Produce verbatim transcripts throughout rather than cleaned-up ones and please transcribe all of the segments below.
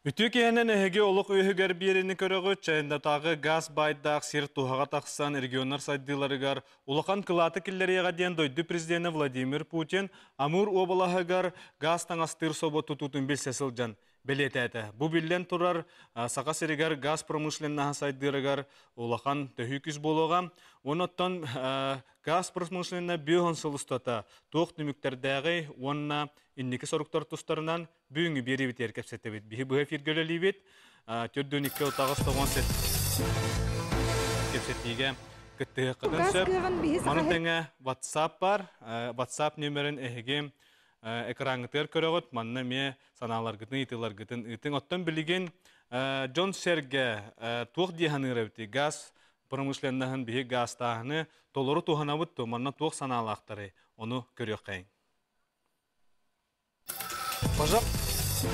Үтүкенен эһиге олук үйүгер биерини көрөгөт чайында тагы газ байдак сир тухага таксан регионнар сайдыларыгар улахан кылаты киллерияга ден дойду президенти Владимир Путин Амур обалахыгар газ таңастыр соботу тутун билсе сылжан белететі. Бу билен турар сака сиригер газ промышленнаха сайдырыгар улахан төһүкүс болуга оноттон газ промышленна биохон сылыстата туох түмүктердәгы онна инники соруктар тустарынан бүгүнгү бери битер кепсетебит. Бихи бу эфиргөлөлүбүт. Төддөн икки отагыс тогон сет кепсетиге кытты кытын сөп. Манын теңе WhatsApp бар. WhatsApp нөмерин эһиге экранытыр көрөгөт. Манна ме саналар гытын итылар гытын итин оттон билген Джон Серге туох диханырыбыты газ промышленнаһын бихи газ таһыны толору туханабыт то манна туох саналактары. Ону көрөккәйин. Пожалуйста.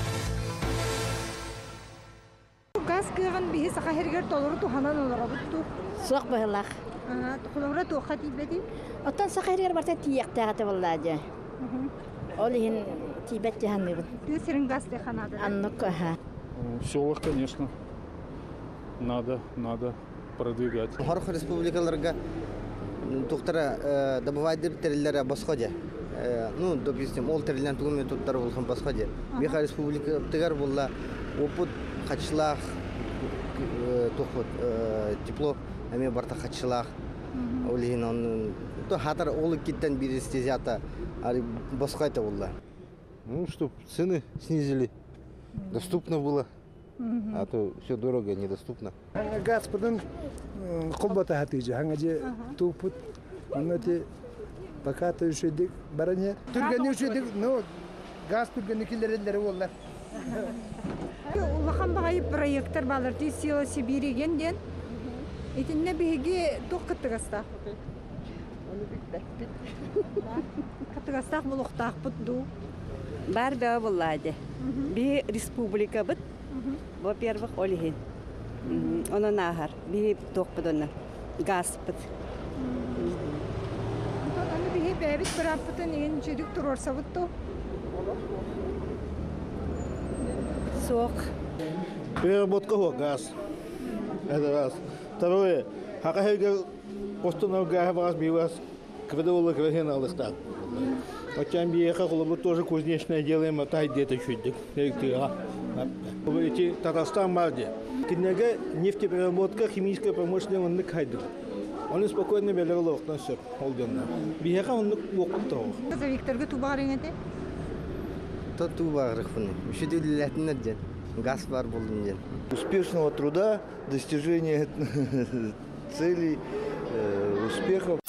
Газ кыган бихи сака хергер толору туханан олорабытту. Суак быһылах. Ага, тухлора туха тибеди. Оттан сака хергер барта тияктагаты боллаажа. Ол ихин тибет жаһанныбыт. Ты сирин газ теханады. Аннук, ага. В селах, конечно, надо, надо продвигать. Хорох республикаларга тухтара добывать териллер басходя. Ну, допустим, ол териллен тугуме туттар болгон басходя. Биха республика тегар болла опыт хачлах тухот тепло аме барта хачлах. Олин он то хатар олы киттен бирестезята али басхайта болла. Ну, чтоб цены снизили. Доступно было, а то все дорого, недоступно. Газ потом колбата хатыжа, хангаje тупут, аннати пока то еще дик баране. Тургани еще дик, ну газ тургани киллерендери болла. Улахан багай проекттер баларты сила Сибирийген ден. Итинне биге тук кыттыгаста. Кыттыгаста булуктак бутду. Бар да буллады. Би республика бит. Во-первых, олихин. Она нахар. Би ток подона. Газ бит. Аны биге бәбит бирапытын ен жүрүк турорса бутту. Сок. Переработка газ. Это раз. Второе. Хакахега постанов газ бивас. Кведовала кведена алыстак. Хотям биеха колобу тоже кузнечное делаем, а та где-то чуть электрика. Эти Татарстан марде. Кинега нефтепереработка, химическая промышленность он не хайду. Он спокойно белерлок на все, холденно. Биеха он не вокуптал. За Викторга тубарынгете? То тубарыхны. Ушидилетнеден. Газ бар болдун. Успешного труда, достижения целей, успехов.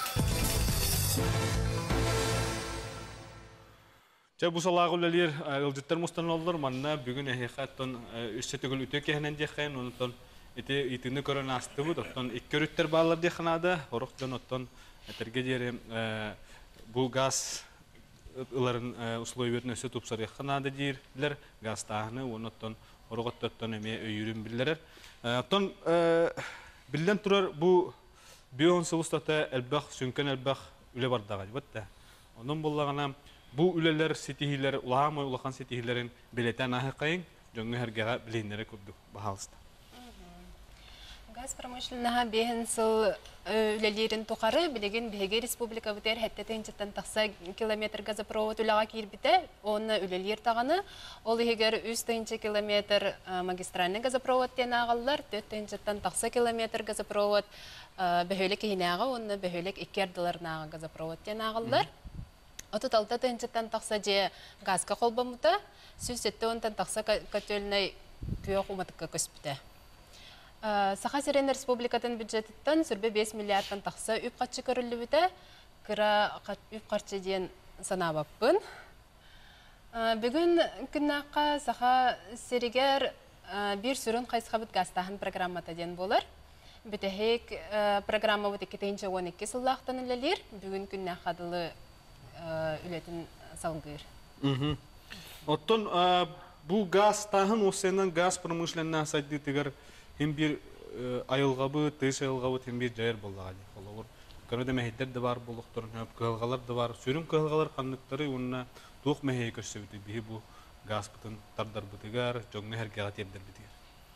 Ча бу салагыллар ылжыттар мустан олдор манна бүгүн эхаттан үстөгүл үтөкенен дехен онтон ите итини көрөн астыбы оттон иккөрүттер баалар деханада орок жон оттон этерге жери бу газ ыларын условияларын өсө тупсар яханада дирлер газ тааны оноттон ороготтон эме өйүрүн биллер оттон билден турар бу бион сулустата элбах сүнкөн элбах үле бардага бутта онун буллагана бу үлелер сетихилер улаһамы улахан сетихилерин билетен ахыкайын жөнгө хергега билиннере күрдү бахалыста. Газ промышленнаха бехен сыл үлелерин тукары билеген беге республика бутер хеттетен жаттан такса километр газопровод улага кирбите онна үлелер таганы ол егер үч километр магистральный газопровод тенагаллар төрт жаттан такса километр газопровод бехөлек хинага онна бехөлек икердиларнага газопровод тенагаллар. Ото талта тенчеттен такса же газга колбамута, сүзетте онтан такса көтөлнөй күйөк уматыкка көспүтө. Саха Сирен республикатын бюджеттен сүрбе беш миллиардтан такса үп катчы көрүлүбүтө, кыра үп катчы ден санабаппын. Бүгүн күннакка Саха Сиригер бир сүрүн кайсыкабыт газтахын программата ден болар. Бүтехек программа бут эки миң он эки сыллактан элелер, бүгүн күннаккадылы үлетін салгыр. Оттон бу газ таһын осенен газ промышленна сайды тигер hem bir ayılgabı, tığış ayılgabı hem bir jayır bollağı. Olur. Kanada mehitler de var bolluktur, kılgalar da var. Sürüm kılgalar kanlıkları onunla tuğuk meheye köşebidi. Bihi bu газ бутын тардар бутыгар, жоңны хәргәгә тирдер битер.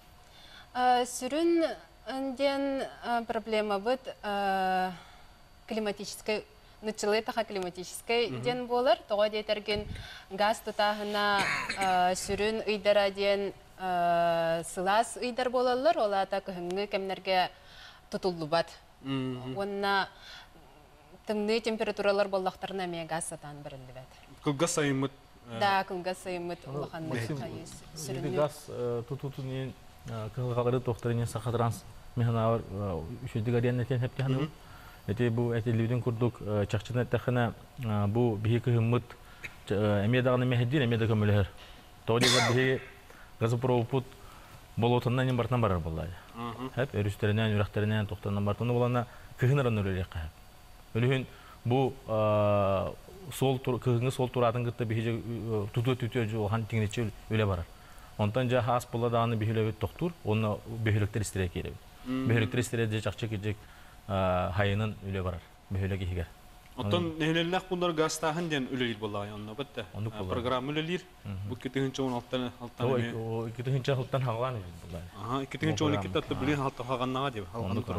Сүрін ден проблема быт климатической, начале таха климатической ден болар. Тоға дейтерген газ тутағына сүрін үйдара ден сылас үйдар болалар. Ола та күхіңгі кәмнерге тұтылды бат. Онна тыңны температуралар боллақтарына мен газ сатан бірінді бәді. Кылгас сайымыт? Да, кылгас сайымыт олақанды сүрінні. Газ тұтутунен кылғалары тоқтарынан сақатранс механавар үшөйдік ариян әтен әпке ханымын. Әте бұл әтелеуден күрдік чақчын әттіқіна бұл бігі күхімміт әмедағыны мәхедден әмеді көмілігір. Тоғдеғар бігі газопровопут болотыннан бартынан барар болай. Әп өрістерінен, үрәқтерінен тоқтарынан бартыны болана күхінаран өлелек қағып. Өлігін бұл күхіңі сол тұратын күтті бігі тұты-түті олған теңінетші өле барар. Онтан жа хас боладағаны бихилебет тоқтур, оны бихилектер истерек еребет. Бихилектер истерек же жақчы кежек хайынын үле барар, бихилек ехігер. Онтан нехелелләк бұндар гастағын ден үлелер болағай онына бітті? Программ үлелер, бұл кетігінші он алтан әме? Кетігінші алтан хағалан үлелер болағай. Кетігінші он екі татты білген хағаннаға деп.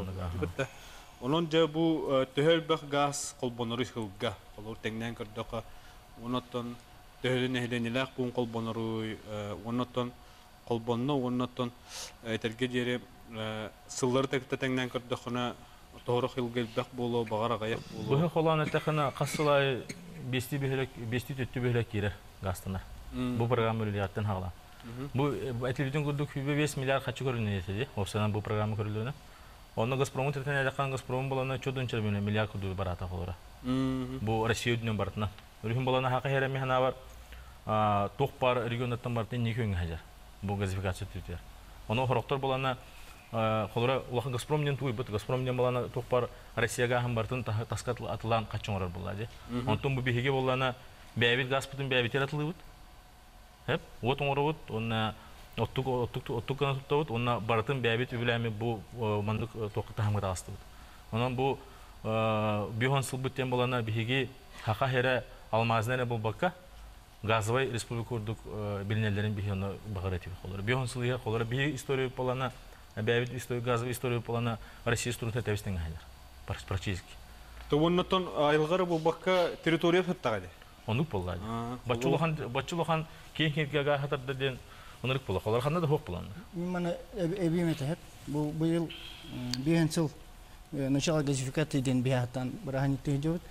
Онын жа бұл төхел бәқ газ қолбоныры хылға, қолыр тәңнен көрдіға, оныттан Төхелі нәхеленеләк бұн қолбоныры, оннаттан қолбонны, оннаттан әйтелге дері сыллары тәкті тәңнен көрдіқіна тоғырық елгел бәқ болу, бағар ағаяқ болу. Бұғы қолан әттіқіна қасылай бесті төтті бөлік керер ғастына. Бұл программы өлі аттен хағыла. Бұл әтелбетін күрдік бес миллиард қачы көрінен етеді, осынан бұл программы көрілуіне. Оны Газпромын тәртен әліқан Газпромын болана чөдінші миллиард күрді бар ата қолыра. Бұл Россия өдінен бартына. Үрген болана хақы хәрәмі хана бар. Тоқ бар регионаттан бартын не күйін ғажар. Бұл газификация түтер. Оны қорықтар болана қолыра ұлақын Газпромден туй бұд. Газпромден болана тоқ бар Россияға ағын бартын тасқа атылан қачын орар болады. Онтын бұл бейхеге болана бәйбет газ бұтын бәйбеттер атылы бұд. Отын оры бұд. Оны оттық қана тұтта бұд. Оны бартын бәйбет өбіләмі бұл мандық тоқы тағымға тағысты бұд. Онын бұл бейхон сыл бұттен болана бейхеге хақы хәрі алмазынары бұл баққа газовай республика үрдік білінелерін бейхені бағар етіп қолыр. Бейхон сылыға қолыр. Бейхе история болана, бәйбет газовай история болана Россия стұрынты тәбістен ғайлар. Практически. Оннаттан айылғары бұл баққа территория фыттағады? Онық болады. Батчылыған кейін-кейінге ғағатардаден онырық болады. Қолар қанда да хоқ болады. Мен әбейм әтәп, бұл бейхен сыл начало газификации ден бияттан бараханиттеги жобут.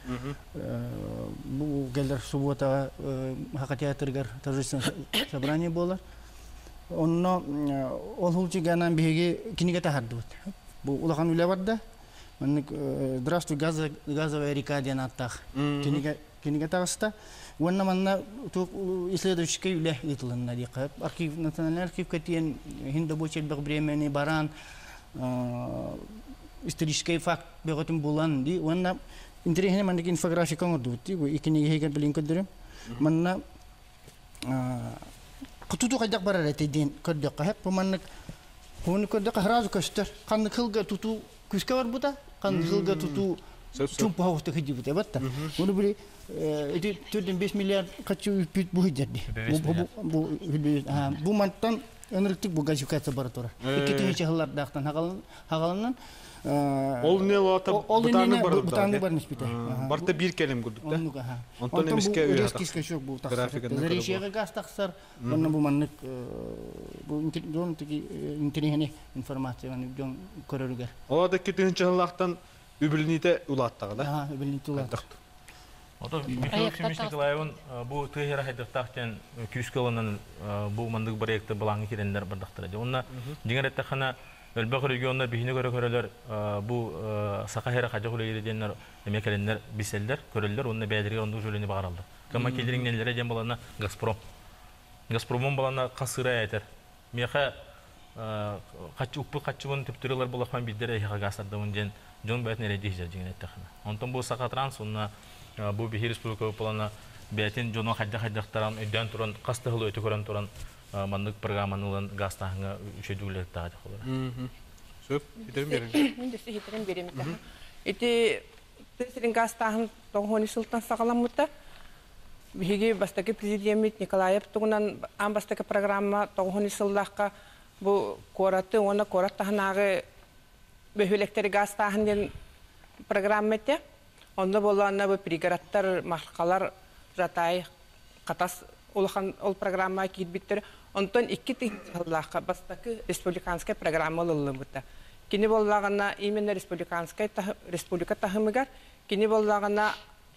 Бу келдер субботага хакатеатргар торжественное собрание болар. Онно ол хулчиганан биги киниге тахардыбыт. Бу улахан үле барда. Мен здравствуй газовая река ден аттах. Киниге киниге тагыста. Онна манна исследовательский үле итылынна дикап. Архив национальный архив катен хинда бочел бек времени баран исторический факт беготым булан ди онна интересный мандык инфографика ngordu ti bu ikini hegen belin kodre manna kututu kajak barare te din kodde qahep mannak hon kodde qahraz koster kan khilga tutu kuska var buta kan khilga tutu chumpa hawta khiji buta batta onu buri edi tudin beş milyar kaçı pit bu hijadi bu bu mantan energetik bu gazifikatsiya baratora ikiti hılar daqtan hagalan hagalandan Ол не лата бутаны бар. Бутаны бар ниспите. Барта бир келем күрдүк да. Онтон эмиске резкий скачок бул таксар. Заречеге газ таксар. Мына бу маннык бу жон тиги интернет информацияны жон көрөргөр. Оларда кетинчи жыллактан үбүлните улаттагы да. Ага, үбүлните улаттак. Ото Михаил Семенович Николаевын бу тыгыра хайдыктактан күз кылынан бу мандык проекты балаңы керендер бардактыр. Онна дигеретте хана Өлбәк регионда бихине көрө көрөлөр бу сакахера кажыгылы ерденнер эмекеленнер биселдер көрөлдөр онны бәдерге ондук жөлөнү багаралды. Кама келиңнелер ден балана Газпром. Газпромон балана касыра айтер. Меха качы уппы качыбын типтөрөлөр болакан биддер эха газдардын ден жон бәтне редижер деген айтты. Онтон бу сакатранс онна бу бихир республика балана бәтен жоно хадда хаддактаран өдөн туран кастыгылы өтө көрөн туран мандык программанылан гастагына үшөдүлөр тагы колор. Сөп, хитерим берем. Мен де хитерим берем. Эти тесерин гастагын тоңони султан сагаламытта. биһиги бастаки президент Николаев тугунан ан бастаки программа тогуни сыллакка бу кораты оны корат тахнагы бөхөлектери газ тахынден программа те. Онда боланна бу пригородтар маркалар жатай катас улхан ол программа кирбиттер. Онтон икки тыгыллакка бастакы республиканская программа лыллыбыта. Кини боллагана именно республиканская республика тахымыгар, кини боллагана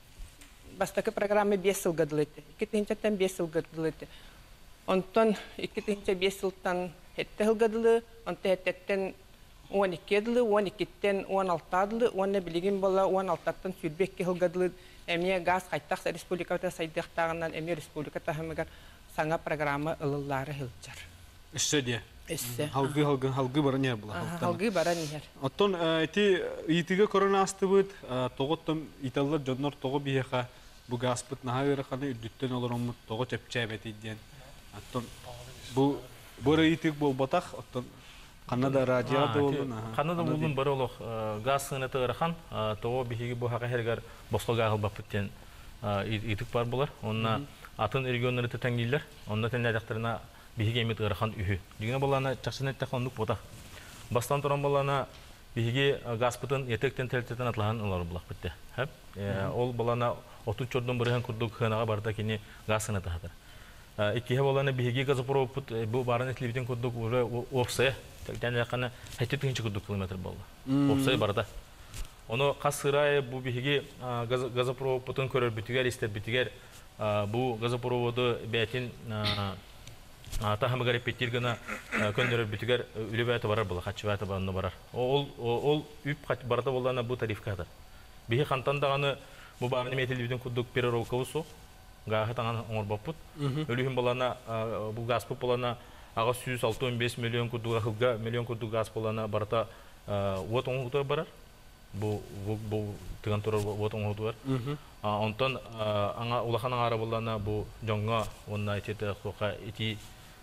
бастакы программа бес жыл гадылыты. икки тыгынчаттан бес жыл гадылыты. Онтон икки тыгынча бес жылтан хетте жыл гадылы, онта хеттеттен он икки жылы, он иккиден он алты жылы, онна билигин болла он алтыдан сүрбекке жыл гадылы. Эме газ кайтак республикада сайдыктагынан эме республика тахымыгар саңа программа ылыллары хылчар. Иссе де. Иссе. Халгы халгы халгы баран була. Халгы баран яр. Оттон эти итиге корона астыбыт тоготтом италлар жоннор того биеха бу гаспыт нахайры ханы үдүттен олоромут того чепчебет иден. Оттон бу бора итик бол батах оттон Канада радиода болдун. Канада болдун бары олох газ сынаты ырахан того биеги бу хака хергер боско гагыл бапыттен итик бар булар. Онна атын регионнары тәңгилләр, онда тәннәдәктәренә биһиге эмит ырахан үһү. Дигән булана чаксынат таханлык бота. Бастан торан булана биһиге гаспытын етектен тәлтәтен атлахан улар булак битте. Һәп, ол булана отуз чордон бирген курдук ханага барда кини газ сынаты хатыр. Икке булана биһиге газопровод бу барын этлибитен курдук уже опсе, тәлтәнә кана хәттетенче курдук километр булды. Опсе барда. Оны касырай бу биһиге газопровод бутын көрөр битигәр истер битигәр бу газопроводу бәтин тахымыгар петтиргана көндөрөр бүтүгөр үлөбөтө барар була качыбаты барны барар. Ол ол үп кат барда болана бу тарифкада. Бихи кантандаганы бу барын метелибиден кудук переровкабусу гага таңан оңор бопут. Өлүхүн болана бу газ болана ага жүз алтымыш беш миллион кудуга хылга миллион кудук газ болана барта вот оңгутор барар. Бу бу тыган турар вот оңгутор. Онтон аңа улаханың ара болана бу жоңга онна итете кока ити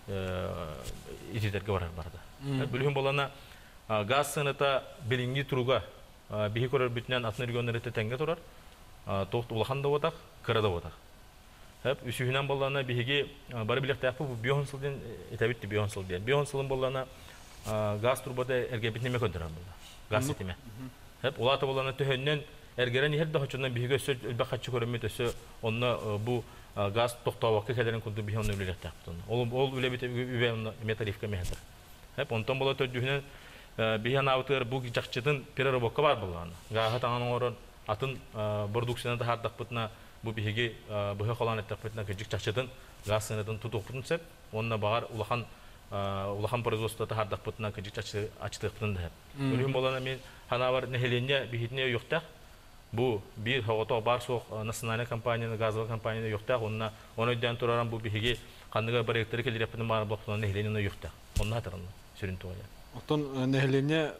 итетерге барар барда. Бүлүхүн болана газ сыныта билинги туруга бихи көрөр бүтүнөн атны региондары теңге турар. Тохт улаханда отак, кырада отак. Хеп үсүхүнөн болана бихиги бары билек тапы бу бионсылден этебитти бионсыл ден. Бионсылын болана газ турбада эрге битнеме көндөрөр булда. Газ сетеме. Хеп улата болана төһөннөн эргерен херде хочундан биһиге сөз үлбәкчы көрөмөт өсө онна бу газ токтообакка кедерин курду бихи онны үлелек таптын. Ол ол үлебит үбе метарифка мехтер. Хеп онтон бола төҗүһүнөн биһи наутыр бу жакчытын переработка бар булган. Гага таңан орон атын продукцияны хардак бутна бу биһиге быһы калан эттек бутна кежик жакчытын газ сынатын тутуктун сеп онна багар улахан улахан производството хардак бутна кежик жакчы ачтыктын да. Үлүм болана мен ханавар нехеленне бихитне юктак. Бу бир хавото бар соқ национальный компанияны газовый компанияны юктак онна онойдан тураран бу биһиге кандыга проекттер келирептин бар блоктон нехеленне юктак. Онна хатырын сүрүн тоя. Оттон нехеленне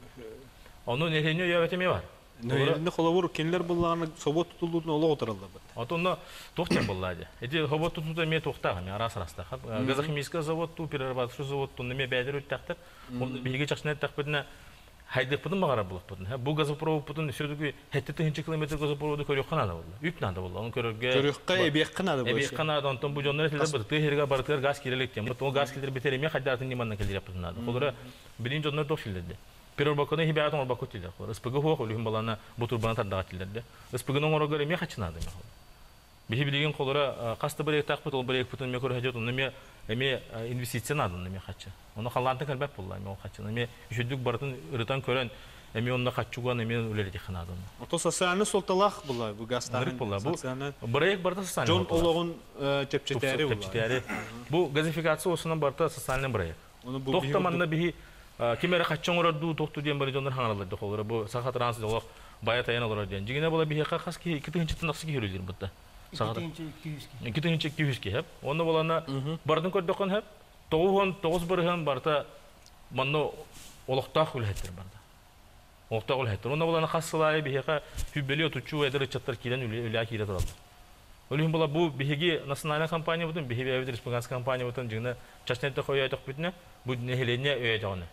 Ону нехеленне яветеме бар. Нехеленне холовур кенлер буллаганы собот тутулдун оло отуралды бит. Отонно токтен буллады. Эти хобот тутуда ме токтага, ме арас-араста. Газохимический завод ту перерабатывающий завод ту неме бәдер үттәктер. Оны биһиге чаксына тәкбетне хайдык бутын багара булып бутын. Бу газопровод бутын сөйдүгү хеттетинчи километр газопроводу көрөк канада болду. Үп нада болду. Аны көрөргө көрөккө эбек канада болду. Эбек канада онтон бу жоннор эле бутты херге бартыр газ кирелек тем. Бу газ килдер битереме хаддатын ниманна келдип бутунады. Колора билин жоннор тошилди. Перербаканы хибаятын орбакот тилде. СПГ хок үлүм балана бу турбана тардага тилде. СПГнын орогөр эме хачынады ме. Бихи билген колора касты бирек такпыт ол бирек бутун ме көрө хажат. Неме эме инвестиция надо неме хачы. Оны халланты калбап булла ме хачы. Неме үчүдүк бартын ырытан көрөн эме онна хачуган эме үлелди ханады. Ото социальный солталах булла бу газтар. Булла бу бирек барда социальный. Жон ологун чепчетери булла. Чепчетери. Бу газификация осунан барда социальный бирек. Токтаманда бихи кимере хаччон орду токту ден бары жондар хаңалады холора бу саха транс жолок бая таян олор ден. Жигине бола бихи кас ки икинчи тынаксы кирилдир бутта. Саха икинчи эки жүз ки хеп. Онда болана бардын көрдөкөн хеп. Тогуон тогуз бирген барта манно олоктак үлеттер барда. Олоктак үлеттер. Онда болана кассалай бихи хүббели отучу эдер чаттар килен үлө кире турат. Өлүм бола бу бихиги национальный компания бутун бихи республиканский компания бутун жигине чачнетте коя айтык бүтүнө бу нехелене өй жагыны.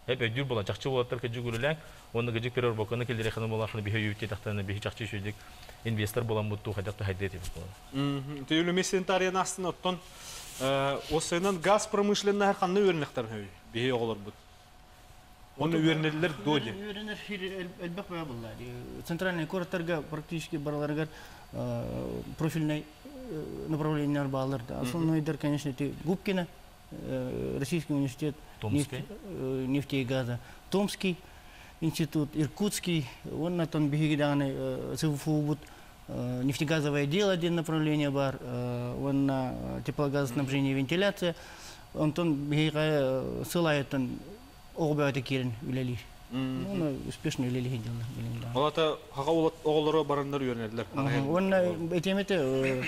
Hep ödül bola çakçı bolatlar kıcı gülülen, onu gıcık terör bakana kelleri kanı bolasını bir hüyütte tahtana bir çakçı şöyle investor bolan mutlu hayatta haydet etip Мгм. Түйүлү месен тарыян астын оттон осынан газ промышленный her kanlı öğrenekler höy. Bihi olur bu. Onu öğrenirler doди. Öğrenir elbette var bunlar. Центральный курорттарга практически барларга профильный направлениялар bağlardı. Основной, конечно, это Губкино, Российский университет нефти и газа, Томский институт, Иркутский, он на том беге даны СВФУ нефтегазовое дело, один направление бар, он на теплогазоснабжение и вентиляция, он тон беге ссылает он оғбауыты керін үлелер. Оны успешно үлелер дело. Олата хаға оғылары барандар үйренерлер. Он этеметі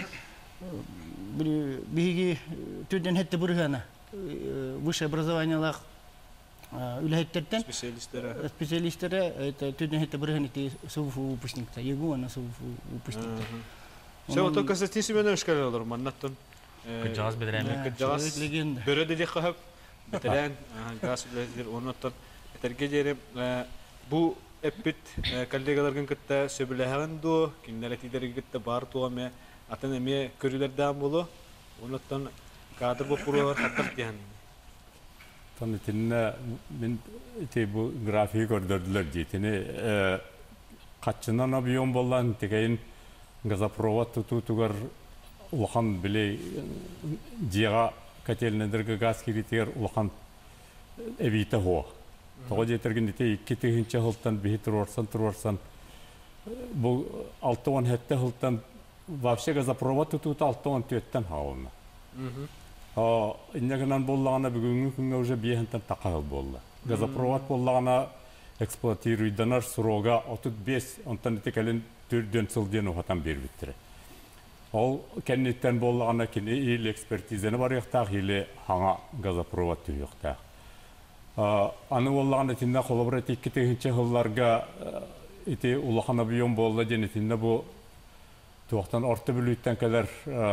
беге түрден хетті бұрғана. Высшее образование лах үләйттертен специалисттері специалисттері это түрден хетті бұрғана те СВФУ выпускникта. Егу ана СВФУ выпускникта. Все, вот только Константин Семенович сказал, маннаттон. Кыджағыз бедірәмі. Кыджағыз бөрі де қағып. Бітірән, газ үләйдер, оныттан әтәрге жерім. Бұ әппет коллегаларғын күтті сөбіләғын ду, кенлер әтидергі күтті бар туғаме, атын әме көрілерден болу, оныттан кадр бұл құрылар қаттар дейін. Tan itine ben ite bu grafiği gördürdüler diyetini kaçından abiyon bollan tekeyin gazaprova tutu tugar ulhan bile diğa katelnedirge gaz kiriter ulhan evite ho. Toğa jetergin ite iki tehinçe hıltan bir turorsan turorsan bu altı on hette hıltan вообще газопровод tutu altı on tüetten haolna. А иннегенан боллагана бүгүнгү күнгө уже биехентен такагыл болду. Газопровод боллагана эксплуатируйданар сурога отуз беш онтан текелин түрдөн сылден ухатан бербиттире. Ол кеннеттен боллагана кини ил экспертизени бар яктак иле хаңа газопровод түйөктак. А аны боллагана тинде колобрат икки техниче хылларга ити улахана бион болду денетинде бу туактан орто бүлүттен келер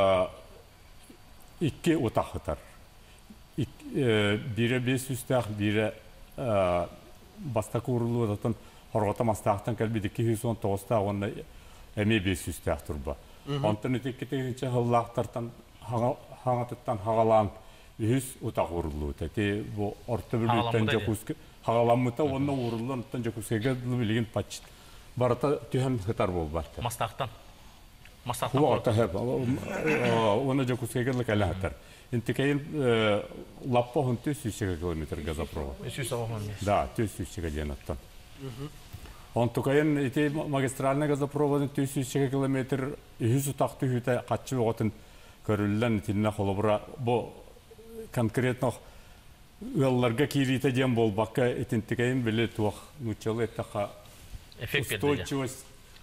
İki otaqıtar. Biri beş yüztaq, biri basta kurulu zaten horgota mastaqtan kelbidi iki yüz on dokuzta onda emi beş yüztaq turba. Ondan öteki tekince hıllaqtartan hağatıttan hağalan yüz otaq kurulu. Teti bu orta bölütten jakuski hağalanmıta onda kurulu ondan jakuskega bilgin paçit. Barata tühen hıtar bol barta. Mastaqtan. هو ارتهب وانا جاكو سيجل لك على هتر انت كاين لابو انت تسعين كيلومتر غازابرو да тысяча جناتن انت كاين ايتي магистральный газопроводун тысяча километр жүз тактı хүтэ качы оготун көрүлгөн тинне холобра бу конкретно ылларга кирите дем болбакка этинти кайын биле туак мучалы этака устойчивость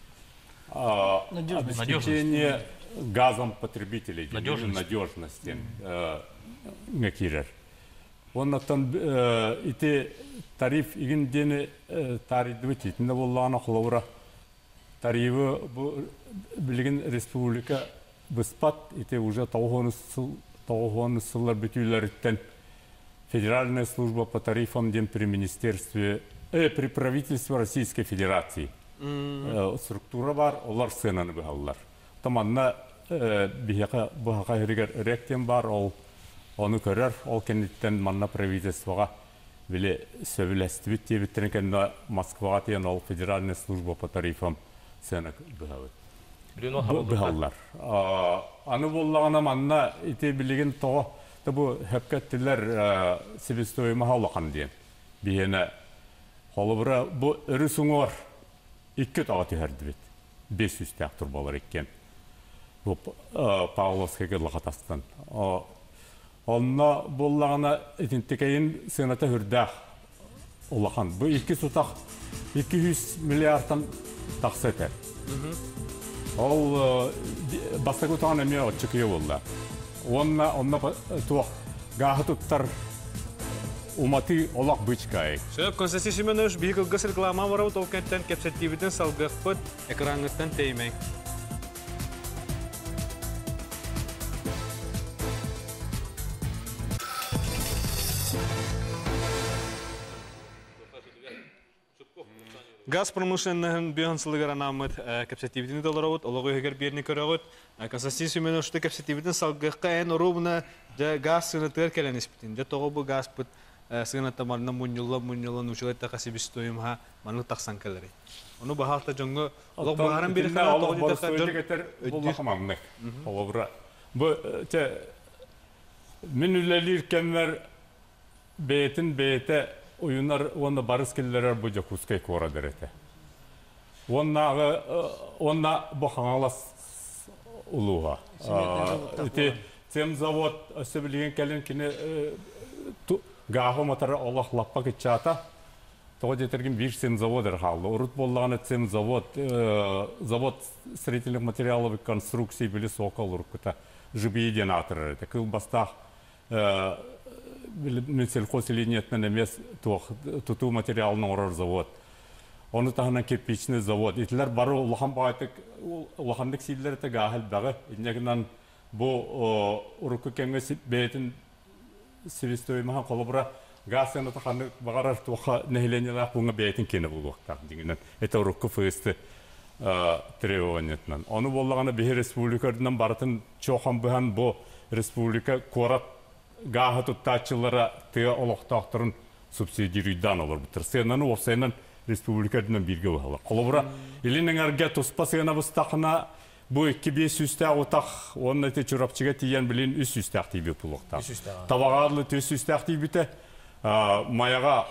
обеспечение газом потребителей, надежности мекирер. Он там эти тариф игин дени тариф двадцать на воллана хлора тарифы билген республика беспат эти уже того того сыллар бүтүлөрүттен Федеральная служба по тарифам ден при министерстве э, при правительстве Российской Федерации. Структура бар, олар сценаны быһаллар. Таманна бияка быһака хиригер ректен бар, ол оны көрөр, ол кенеттен манна правительствога биле сөбүлестибит тебиттен кенна Москвага тиен ол Федеральная служба по тарифам сцена быһабыт. Быһаллар. Аны боллагана манна ите билеген того бу хепкеттилер себестоюма халакан диен. Бияна холобра бу өрүсүңөр İki tağıtı herdi bit. beş yüz tağıtır balar ekken. Bu Pavlovskaya lağatastan. Onna bollağına etintekeyin sınata hürdağ olağan. Bu iki tutaq iki yüz milyardan taqsa eter. Ol bastakı tağın emiye çıkıyor bolla. Onna onna tuaq gahı tuttar Уматы олақ бычкай. Сөп Константин Семенович бейік ылғыс реклама барау толкенттен кепсеттивіден салғықпыт экранғыттан теймей. Газ промышленныгын бүйансылыгар анамыт капсативитini долларовут, олығы егер берні көрігіт. Константин Семеновшты капсативитин салгыққа ән ұрубына газ сығынатығар кәлен еспітін. Де тоғы бұл газ бұд сығынатта марына мұньылы, мұньылы, нұшылайта қасибіс тойымға маңы тақсан кәлері. Оны бағалта жоңғы, олық бағаран бері қана тоғы Min ülelirkenler beytin beyte oyunlar onda barış killer bu jakuskay kora derete. Onlar onlar bu hangalas uluğa. Ite tem zavod sebiligen kelen kine gaho motor Allah lappa geçata. Того детерген bir sem заводер haldı. Urut bollağını sem завод завод строительных материалов и конструкций были сокол уркута. Живые генераторы. Так бастах мен сельхозселениетнен эмес тутуу материалын орор завод. Оны тахынан кирпичный завод. Итлер бары улахан байтык улахандык сийлер те гахыл багы. Инегинан бу урукку кеңе бетин сиристой махан колобра гасына таханы багарар туха нехленелер бунга бетин кене булуктар дигенен. Это урукку фысты требованиятнан. Оны боллаганы бир республикадан бартын чохан быхан бу республика корат гахы туттачылары тыя олоқтақтырын субсидирийдан олар бітір. Сенаны осайынан республикадан бірге өғалы. Қолыбыра, елінің әрге тұспа сена бұстақына бұ екі бес үстәқ отақ, оның әте чұрапчыға тиен білін үс үстәқ дейбе пұлықтақ. Табағарлы төс үстәқ дейбіті маяға...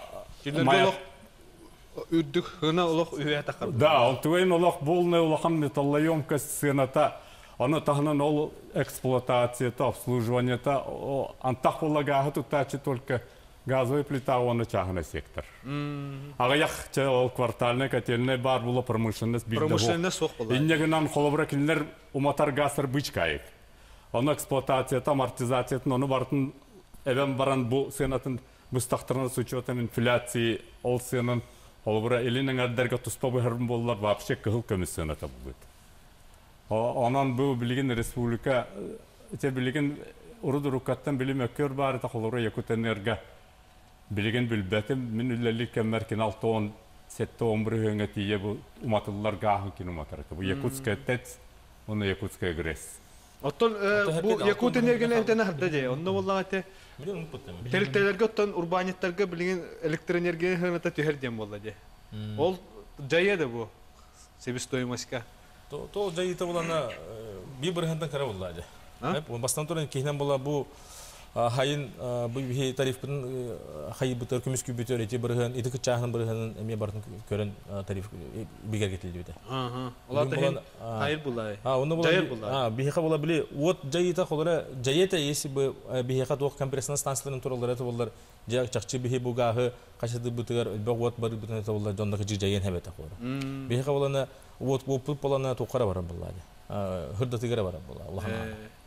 Үрдік ғына олық үйе тақыр. Да, ол түвейін олық болны олақан металлоемка сената Оны тахынан ол эксплуатацията, обслуживанието, антах бола гахы туттачы только газовый плита оны чахына сектор. Ага яқ ол квартальный котельный бар була промышленность билді. Промышленность соқ бола. Иннегінен қолыбыра келінер уматар газыр бычкайық. Оны эксплуатацията, амортизацияты, оны бартын әбен баран бұл сенатын мұстақтырына с учетом инфляции ол сенын қолыбыра елінің әрдерге тұспа бұхырын болылар вообще кығыл комиссионата болды. Ondan bu bilgin Respublika, te bilgin urudu rukattan bilim ökör bari ta kolora Yakut Energa bilgin bilbetim min üllelik kemerkin altı on sette on bir hüngetiye bu umatıllar gahı kin umatarıtı. Bu Yakutska tet, onu Yakutska gres. Otton bu Yakut Energa'nın evdene hadda diye. Onda vallahi te teltelerge otton urbaniyetlerge bilgin elektroenerginin hırnata tüher diyem vallahi diye. Ol jaya da bu. Себестоимостька. То жайыта болана bir бирхандан кара боллади. Бастан туран кейнен бола бу хайын бу бихи тарифтын хайы бутер күмүс күбүтөр эти бирхан эти чахын бирханын эме бартын көрөн тариф бигер кетилди бите. Ага. Алар да хайыр булай. А, оны бола. А, бихиха бола били. Вот жайыта холора жайыта если бы бихиха ток компрессионный станцияларын туралар это болар. Жак чакчы бихи бугахы качады бутер богот бар бутер это болар жондагы жайын хебета холора. Бихиха болана вот вот полона тукара бара буллади. Хырда тигара бара булла. Аллахна.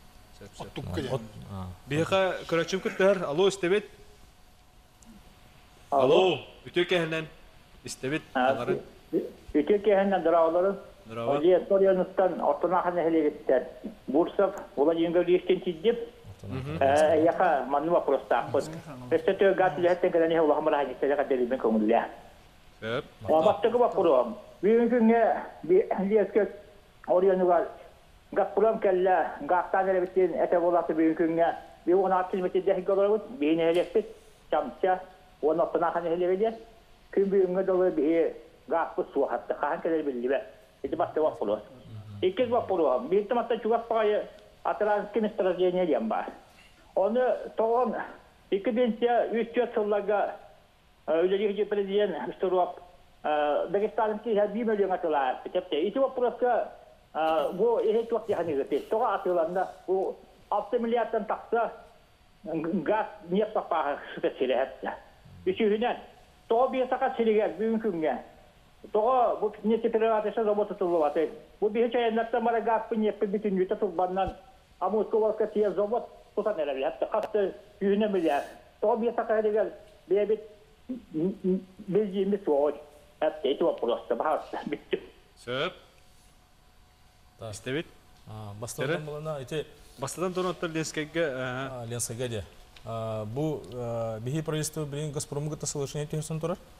Бихиха көрөчүм күттөр. Алло истебет. Алло, үтөкеһенен истебет алары. Үтөкеһенен драалары. Оле Торионустан ортонаханы хелегеттер. Бурсов, Владимир Ильичтен деп. Э, яка ману вопроста. Эстетö гатилеттен гәне Аллахмара хәдисәгә кадерле көңелле. Әп. Абаттагы вопрос. Бүгүнгүнгө Леске Орионуга гапрам келле, гактан элебеттен эте болаты бүгүнгүнгө бир он алты метрде галарбыт, бейне электет, чамча, он ортонаханы хелегеде. Күн бүгүнгө долы бир гапы суу хатты хан келер билбе. Это баста вопрос. Икки вопрос. Бир таматта чугап пай атранский месторождение демба. Он тогон икки бенче үч жылга өлелиги президент Штуров Дагестанский bir milyon atılар. Тепте. İki vapurası bu ehet vakti hani gete. Toga atılanda bu altı milyardan taksa gaz niyet papağı şüphesiyle hepsi. Üçüncüden toga bir sakat siliger mümkünge. Toga bu niyeti privatese robot tutulur. Bu bir hiç ayınlatta mara gaz niyeti bütün yüte tutbandan Amuskovska tiye robot tutan erebilir. Hatta kattı yüz milyar. Toga bir sakat siliger bir bit bezimiz var. Это это вопрос, пожалуйста. Сөп. Истебит? А, бастадан болана эти бастадан тоноттор Ленскеге, а, Ленскеге де. Бу бихи правительство билин Газпромга та соглашение төхсөн турар.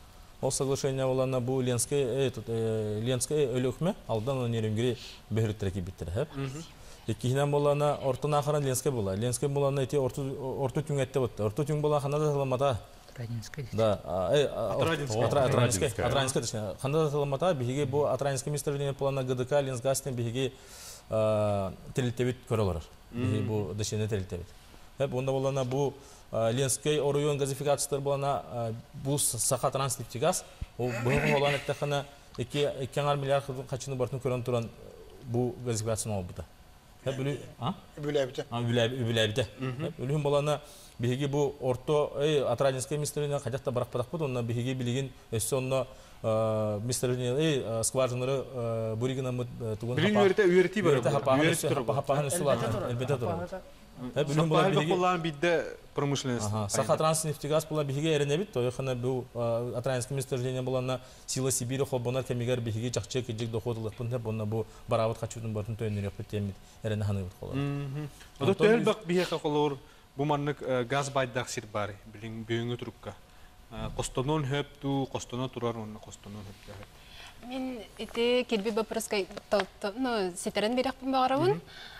Ол соглашение болана бу Ленская Ленская өлөкме алдан оны неремгири бехреттер кибиттер хеп. Екинен болана ортон ахаран Ленская була. Ленская болана эти орто орто түңетте бутты. Орто түң бола ханада саламата. Да, Атранинская. Атранинская точнее. Ханада саламата биге бу Атранинская месторождение плана ГДК Ленсгастен биге телтебит көрөлөр. Биге бу дешене телтебит. Хеп онда болана бу Ленская оройон газификациялар болана бу саха транснефть газ. Ол бу болан эттехана эки миллиард качыны бартын көрөн туран бу газификацияны албыта. Hep böyle, ha? Übülebite. Ha, übülebite. Ölüm bolana bihigi bu orto, ey Atradinskaya mestorine kaçakta bırak bırak bu, onunla bihigi bilgin, esse onunla mestorine, ey skvarjınları burigina mı tuğun. Bilin üyerite üyeriti var. Üyerite hapahan, hapahan sulat, elbette durur. Hep ölüm bolan bihigi. Kullan bidde pромышленность. Ага, Саха Транснефтегаз була бихиге эренебит, той хана бу Атранинская месторождение булана Сила Сибири холбонар кемигер бихиге чакче кежик доходлык бунда бунна бу барабыт качудун бартын төннөр өп темит эрене ханы бут колор. Ода төл бак бихиге колор бу маннык газ байдак сир бар, билин бөңгө турукка. Костонон хөптү, костоно турар онна костонон хөптү. Мен эти кирби вопроска, ну, сетерен берек багарабын.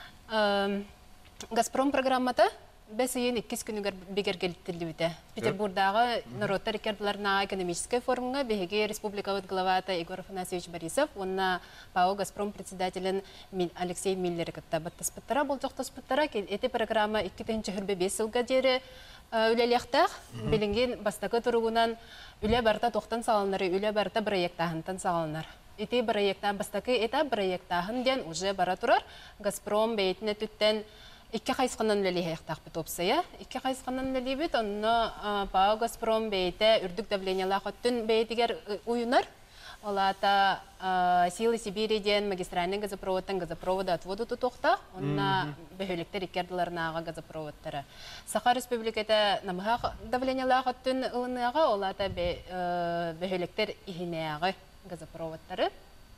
Газпром программата бәсейін иккис күнігер бегер келттілді біті. Петербургдағы народтар икерділеріна экономическая форумға беге республикавыд главата Егор Афанасьевич Борисов, онна ПАО «Газпром» председателін Алексей Миллер кітті баттаспыттара, бұл жоқтаспыттара. Эти программа икки тыгынчы хүрбе бес сылға дері үлелектақ, білінген бастақы тұрғынан үле барта тоқтан салынары, үле барта проекттағынтан салынар. Эти проекттағын бастақы эта проекттағын ден уже бара тұрар. «Газпром» бәйтіне түттен Икки қайсқанан ләлі аяқтақ біт опсая. Икки қайсқанан ләлі біт, онны ПАО «Газпром» бейті үрдік давлениялы қоттын бейтігер уйынар. Олата Силы Сибириден магистральный газопроводтан газопроводы отводу тұтуқта, онна бөхеліктер икерділерінаға газопроводтары. Саха Республиката намыға давлениялы қоттын ұлыныға, олата бөхеліктер ихинеяғы газопроводтары.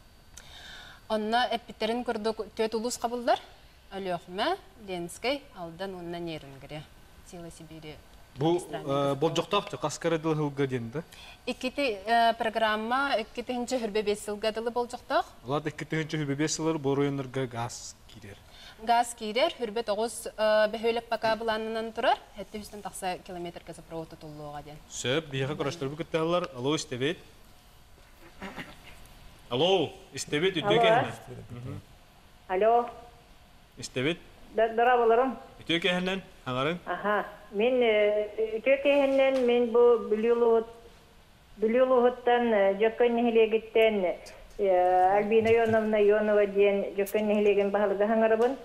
Онна әппеттерін көрдік төт ұлыс қабылдар. Алёхме, Ленскай, алдан онна нерінгірі. Сила Сибири. Бұл жоқтақ қасқарадылы ғылға денді? Иккеті программа, иккеті хінчі хүрбе бес сылғадылы бұл жоқтақ. Олады иккеті хінчі хүрбе бес сылыр бұл районларға газ кейдер? Газ кейдер, хүрбе тоғыз бөхөлік бақа бұланынан тұрар, әтті үстін тақса километр газопроводы тұлуға ден. Сөп, бейіға құраштырбы күттіғалар. Алло, істебет? Алло, істебет, үтті кәйін? Алло. İstebet. Darabalarım. Ütü kehenden, hangarın? Aha. Men ütü kehenden men bu Bülyuluğut Bülyuluğut'tan Jokan Nehilegit'ten Albina Yonovna Yonova diyen Jokan Nehilegen bahalığı hangarabın.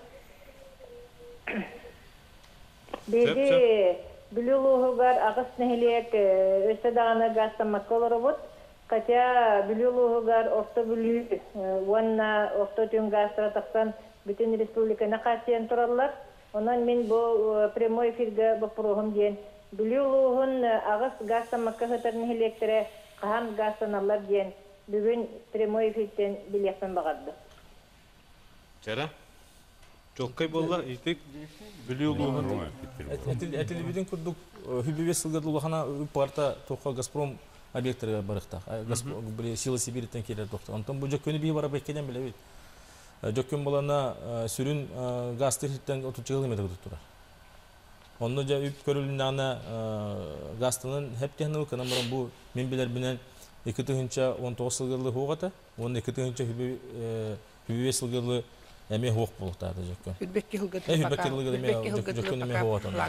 Begi Bülyuluğugar Ağız Nehileg Öste Dağına gazlamakka olarabıt. Kaça Bülyuluğugar Orta Bülü Vanna Orta Tüm Gazlara taksan bütün республиканы қатыян тұралар. Онан мен бұл прямой эфирге бұл программ дейін. Бүлеулуғын ағыз газтамаққа ғытарын электірі қаған газтаналар дейін. Бүгін прямой эфирден білектен бағарды. Жара? Жоққай болла, етек бүлеулуғын. Әтілі бүйден күрдік хүбебес сылғады ұлғана үпарта тоққа Газпром объекттері барықтақ. Сила Сибиритен келер тоқты. Онтан бұл жоқ көні бейі бара бәккеден біле бейді. Жоккөн болана сүрүн газ техниктен отуз километр туттура. Онно жа үп көрүлүнана газтынын хеп техникалык канамырын бу мен билер менен эки тыгынча он тогуз сылгылы хугата, он эки тыгынча хүбү сылгылы эме хук болуктады жоккөн. Хүбекки хылгыты. Э хүбекки хылгыты эме жоккөн эме хугата.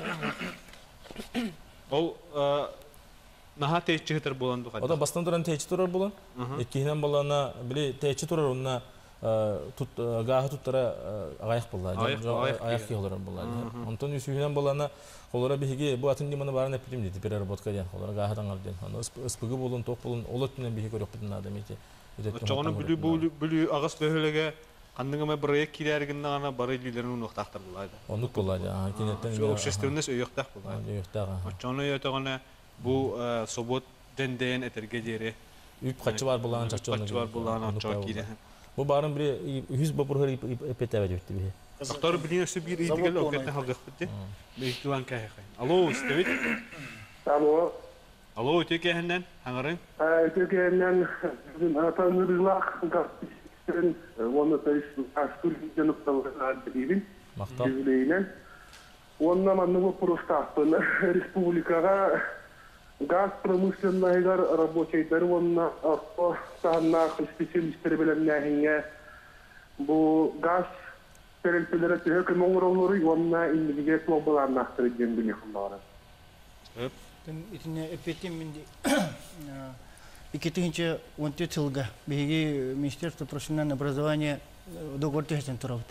Ол наха течи хетер боланды кайда? Ода бастан туран течи турар болон. Экинен болана биле течи турар онна тут гағы туттара ағайық болды, аяқ кейлері болды. Онтон үсүйінен болана қолыра бейге бұл атын деманы барын әппетім дейді, переработка ден, қолыра ғағыдан арден. Ыспығы болын, тоқ болын, ол өттінен бейге көрек бітін адам еті. Çoğunu bülü ağız böhülege kandığıma buraya kirerginde ana barı lilerin onu oktaqtar bulaydı. Onluk bulaydı. Şu общественность öyoktaq bulaydı. Öyoktaq. Çoğunu öyoktağına bu sobot denden eterge deri. Üp kaçı var bulan, çakçı var. Kaçı var bulan, açığa kire. Bu barın bir yüz babur epet evet bitti bir. Aktar bilin şu bir idigel oketne halgaq bitti. Bektulan kayhay. Alo, istevit. Alo. Алло, өтекеһеннен, аңырың? Өтекеһеннен атанырылах гастырын, оны тайс аскүл жаныпталған дейбін. Мақтал. Онна манны вопростақпын. Республикаға газ промышленныйгар рабочайдар онна арқы сағыннақ специалистері білімнәхінге бұл газ сәрелпелері түхі кім оңыролыры онна индивиге слобаларын ақтырыден білі қылдары. Итіне эппетим менде икетинче он төрт жылга беги Министерство профессионального образования договор тегесен турабыт.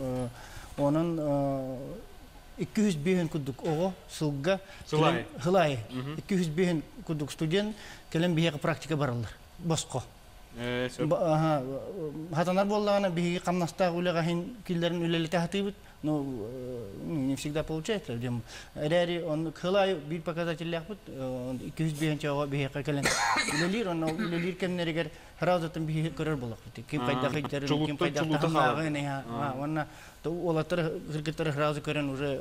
Onun iki yüz bin kuduk oğu sılga hılay iki yüz bin kuduk student kelem bihe praktika barılır bosko. Hatanar bollağına bihe kamnasta ulega hin killerin üleli tahtibit. Ну, не всегда получается. Эдери он хылай бир показатель ляхбут, iki yüz bin чава бие кален. Илелир он илелир кемнерегер харазатын бие көрөр болак. Ким кайда хыйдыр, ким кайда тахмагы не ха. Ванна то олатыр хыркытыр харазы көрөн уже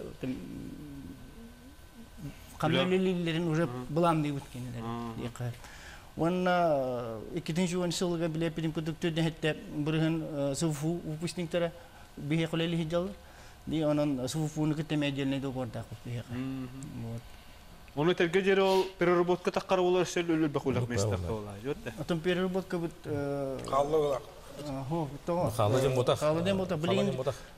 камелилерин уже булам дейбит кенелер. Якар. Ванна икинчи он сылга биле пидим продукты нехте бирген суфу упустиктера бие калели хижал. Di onun sufuunu kita mejelne do korda kopi. Onu terge jere ol perrobotka takkar olar sel ölül bakulak mestar tola. Jotta. Atom perrobotka bit kallı. Ho, to. Kallı jam motak. Kallı jam motak. Bilin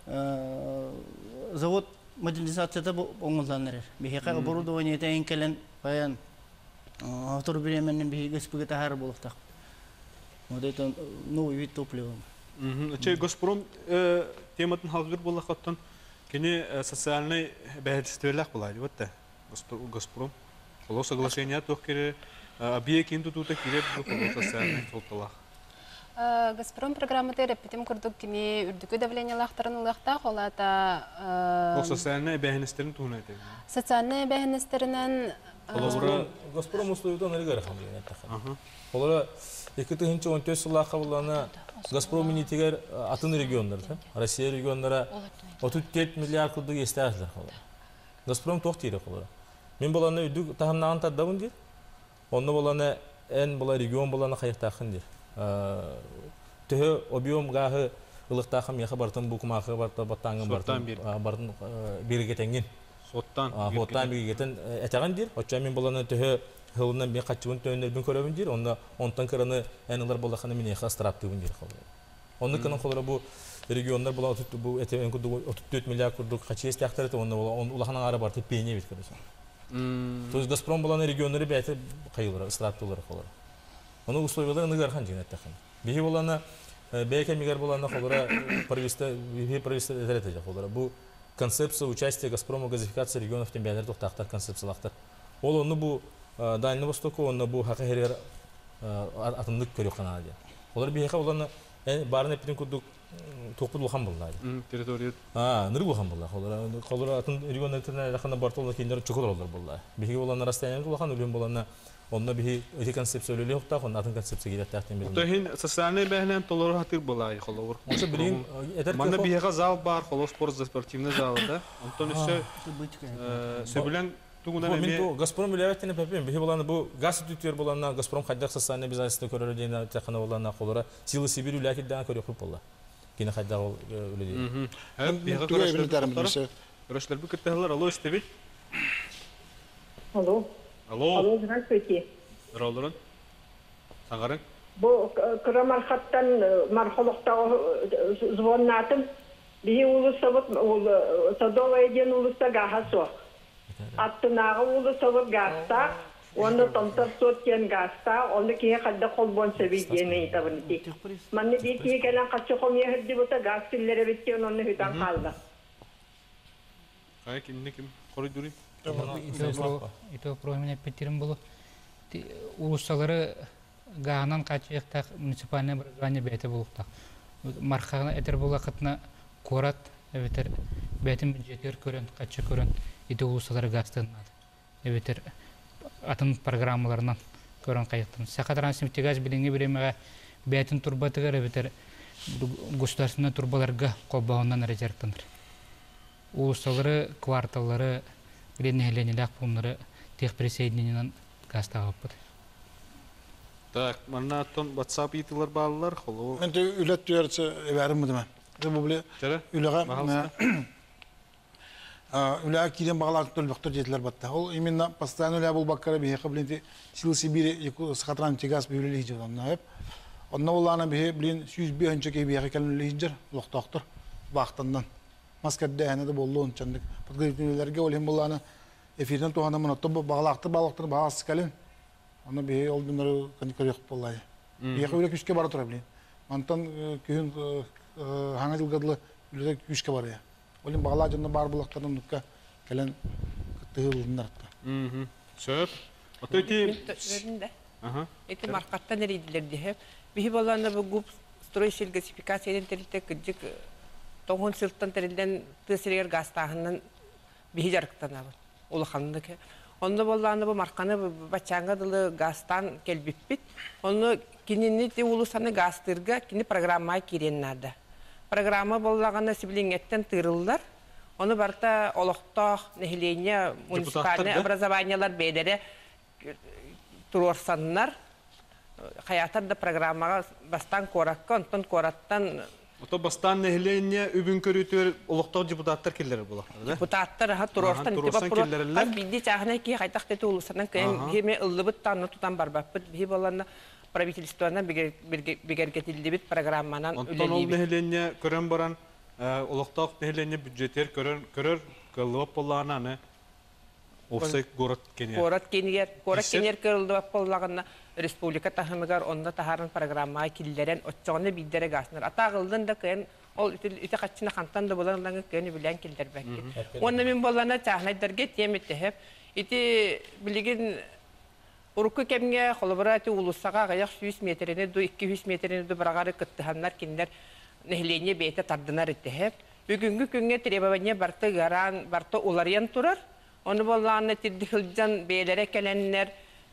завод модернизацияда оңолданыр. Бихека оборудование тен келен баян автор беременен бихе спиге тахар болуктак. Вот это новый вид топлива. Чей Газпром тематын халгыр боллақаттан кене социальный бәһәлістерләк булар, вот та. Газпром. Оло соглашение тох кере объект тута киреп бу социальный толталах. Газпром программаты репетим курдук кини үрдүкү давление лахтарын лахта холата Ол социальный бәһәлістерин туна ите. Социальный бәһәлістеринен Газпром условиядан элгәр хамлы ятта. Олар iki bin on dört yılında kabullarına Gazprom minitiger atın regionları, Rusya regionlara otuz dört milyar kuduk isterler. Gazprom çok tiyre kollar. Men bulanı üdük tahamnağın tadavun dir. Onu bulanı en bula region bulanı kayıktağın dir. Tühü obiyom gahı ılıktağım yağı bartın bukumağı bartın battağın bartın bartın bir getengin. Sottan. Sottan bir geten etağın dir. Oça men bulanı tühü Hılından bir kaçıvın tönler bin körevin dir, onda ondan kıranı enler bolakını mine xastrap tüvün dir xollar. Onun kanın xollara bu regionlar bulan bu eten kudu otuz dört milyar kurduk kaçı istektarı onda on ulağının ara bartı peyne bit kırısan. Toz Gazprom bulan regionları beyte kayılar, ıstrap dolar xollar. Onun условиялары ныгар хан жинат тахан. Бихи болана бейке мигар болана xollara правительство бихи правительство этерете xollara. Bu концепция участия Газпрома в газификации регионов тембелер тоқтақтар концепциялақтар. Ол оны bu Дальний Восток онна бу хакыгер атымдык көрүп кана ди. Олар бийка уланы барын эпин кудук токпут булган буллар. Территория. А, ныр булган буллар. Олар колор атын региондагы рахана бартолда киндер чоколор буллар. Бийки уланы расстояние булган үлем булган онна бии эти концепция өлеле хокта хон атын концепция кирет тактен бер. Тохин социальный бәһлән толор хатыр булай холор. Ошо билин эдер Манда бийка зал бар, холор спорт спортивный зал да. Антон үсө сөбүлән Мен Газпром үләвәттен пәпем. Бихи боланы бу газ түтер боланы Газпром хайдак социальный бизнесте көрөр дейна тәкана боланы колора Силы Сибирь үләкидән көрөп булла. Кине хайдак ул үләди. Һәм бихи көрәшләр. Көрәшләр бу киттеләр. Алло, Стебит. Алло. Алло. Алло, здравствуйте. Здравствуйте. Саңарың? Бу Крамархаттан мархолоктагы звоннатым. Бихи улусабыт Садовая ден улуста гахасо. Аттынағы улы сылып ғаста, оны томтар соткен ғаста, оны кеге қадда қолбон сөбейдені етабын ди. Манны ди кеге кәлен қатшы қомия хүрді бұта ғаз тіллері беттен оны хүдан қалды. Қай кеміне кем? Қорой дүрін? Итого промене петерім болу. Улусалары ғағынан қачықтақ муниципальный образование бәйті болуқтақ. Марқағына әтер болу қытына корат, бәйтін бюджеттер көрін, қачы көрін. Ити улусалары гастынады. Эбетер атын программаларынан көрөн кайыктын. Сакатран симтигаз билинги биремеге бәтин турбатыгар эбетер государственный турбаларга колбауынан резервтаныр. Улусалары, кварталлары, биленеленелак пунлары тех присоединенен гастагаппыт. Так, манна тон WhatsApp итилер баллар, холо. Мен үлет түерсе бәрим мыдым. Республика үлега үлега кирен багалар төлбөктөр жетилер батта. Ол именно постоянно үлега бул баккара бие кабленти Сил Сибири сахатран тегас бивлели жоннап. Онна улана бие билин жүз биринчи ке бие калын лижер локтоктор вактандан. Маскадда аны да болду ончандык. Подготовителерге олем буланы эфирден туганда мына топ багалакты балыктыр багасы калын. Аны бие олдунары конкурент боллай. Бие үлега күчкө бара тура билин. Антан күн хаңа жылгадлы үлеге күчкө бар я. Олим багала жонда бар булактардан нукка келен кытылдындар. Мм. Сөп. Отойти. Ага. Эти маркаттан ридилер дихеп. Бихи болганда бу гуп строительный газификацияден терилте кыжык тогон сылттан терилден тысырер гастагынан бихи жарыктанабы. Улаханды ке. Онда болганда бу марканы бачанга дылы гастан келбиппит. Оны кинини те улусаны гастырга кини программа киреннарда. Программа боллаганы сиблингеттен тырылдар. Оны барта олохтох нехиление муниципальный образованиялар бедере турорсаннар. Хаятарда программага бастан коракка, онтон кораттан Ото бастан нехиление үбүн көрүтөр олохтох депутаттар келер булактар да. Депутаттар ха турорстан типа про. Бидди чахна ки хайтак тете улусанан кем хеме ыллыбыт танны тутан барбаппыт. Би боланда правительстводан бигергетилдибит программанан үлелибит. Онтон ол нехиление көрөн баран олохтох нехиление бюджеттер көрөн көрөр кылып болланы Овсай город кенер. Город кенер, город кенер кырылды боллагына республика тахымыгар онда тахарын программа киллерен отчоны биддере гаснар. Атагылдын да кен ол ите качына хантан да боландан кен билен килдер бекки. Онда мен болана чахнайдерге теметеп ите билеген урукку кемге холобрати улуссага гаяк жүз метрене до эки жүз метрене до барагары кыттыханнар киндер нехлене бейте тардынар иттеп. Бүгүнгү күнгө требование барты гаран барты уларыян турар. Onu bollanı tidhiljan beylere kelenler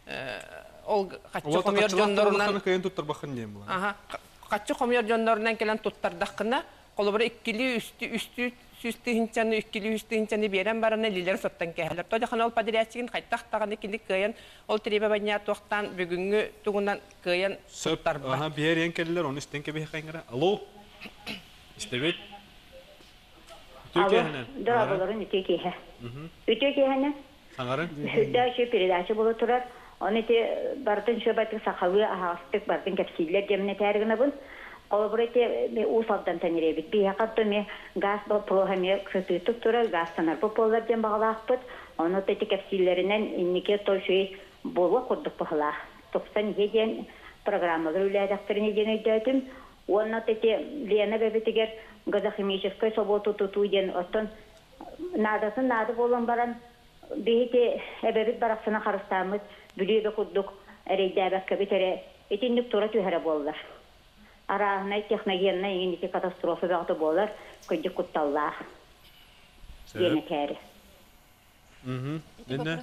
ol kaççı komyor jonlarından kayın tuttar bakın diyeyim bulan. Aha, kaççı komyor jonlarından gelen tuttardakına kolubara ikkili üstü üstü üstü hinçanı ikkili üstü hinçanı beren barana liler sottan kehalar. Toja kanal padiriyatçıgın kaytak tağını kilik kayın ol tribe banya toqtan bugüngü tuğundan kayın tuttarba. Aha, bir yer yenkeller onu istenke bir kayınlara. Alo? İstebet? Alo, dağların üteki. Üteki hani? Sangarın? Hüddaşı peridaşı bulu turar. Onu ite bartın şöbatı sakavı ahastık bartın kapsiller cemine tergine bun. Kolabur ite usaldan tanırebit. Bir yakat tumi gaz prohamı kısıtı tutturar. Gaz sanar popolar cem bağlaqpıt. Onu ite kapsillerinden innike toşuy bolu kurduk bağlaq. doksan yedi programmalar üledaktırını deneydedim. Onu ite Lena bebetiger газохимической соботу тутуйден оттон надасын нады болон баран бейте эбебит бараксына харыстамыз бүлүйбе куддук эрейдәбәккә битере этинник тура түһәрә боллар арахнай техногенна иңиники катастрофа багты болар көддүк кутталлар дене кәре мм дене